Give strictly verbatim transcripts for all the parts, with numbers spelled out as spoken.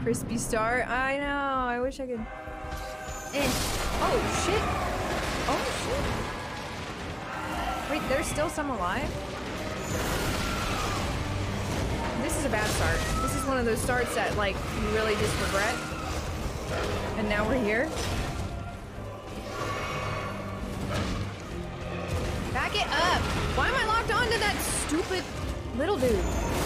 crispy start. I know. I wish I could. Eh. Oh shit. Oh shit. Wait, there's still some alive? This is a bad start. This is one of those starts that, like, you really just regret. And now we're here. Back it up! Why am I locked onto that stupid little dude?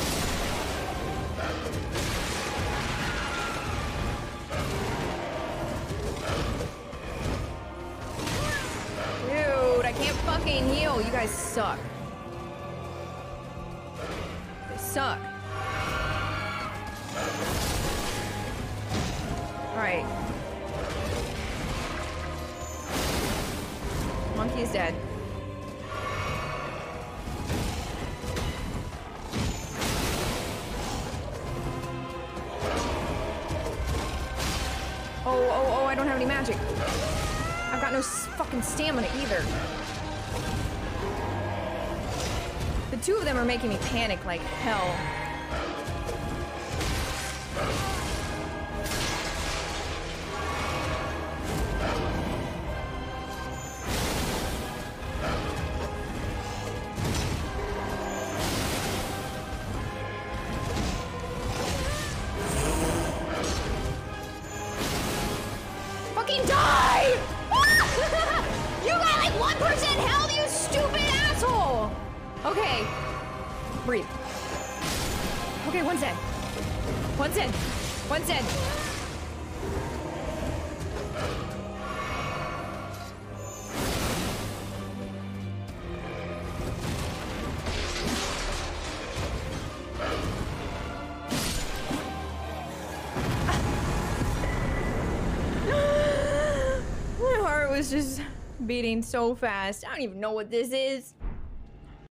Dude, I can't fucking heal. You guys suck. They suck. Alright. Monkey is dead. Oh, oh, oh, I don't have any magic. I've got no s fucking stamina either. The two of them are making me panic like hell. Fucking die! You got like one percent health, you stupid asshole! Okay. Breathe. Okay, one's dead. One's dead. One's dead. My heart was just beating so fast. I don't even know what this is.